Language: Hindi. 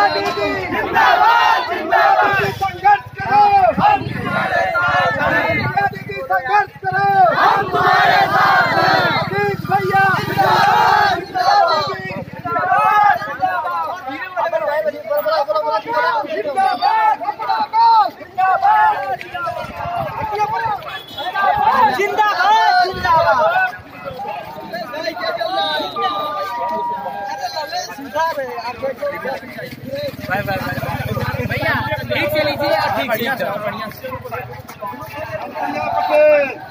दीदी जिंदाबाद जिंदाबाद। संघर्ष करो हम तुम्हारे साथ हैं। दीदी संघर्ष करो हम तुम्हारे साथ हैं। अजीत भैया जिंदाबाद जिंदाबाद जिंदाबाद भैया ठीक से लीजिए। ठीक से बढ़िया।